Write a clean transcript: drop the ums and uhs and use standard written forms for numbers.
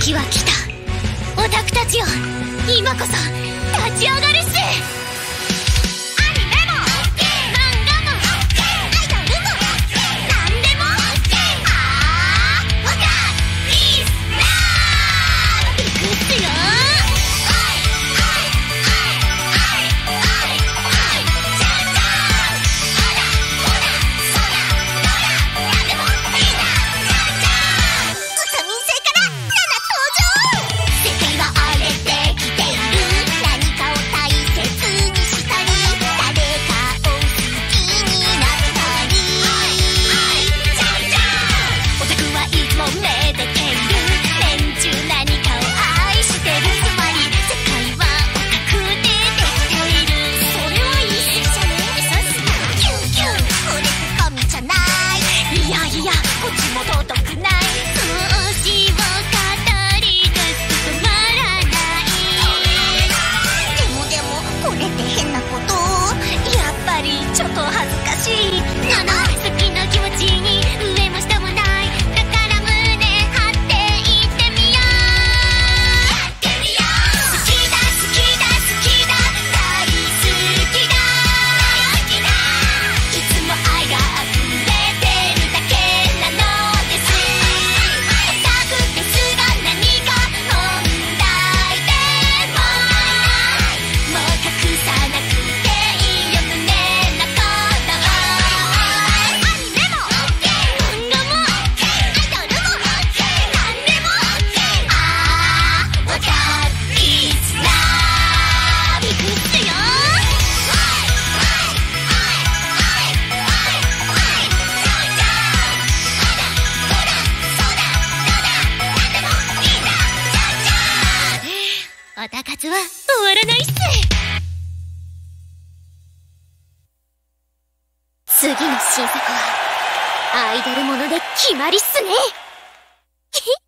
時は来た。オタクたちよ、今こそ立ち上がるっす。アニメも漫画もアイドルも何でもオタイスラーいくっすよ。オタ活は終わらないっす。次の新作はアイドルもので決まりっすね。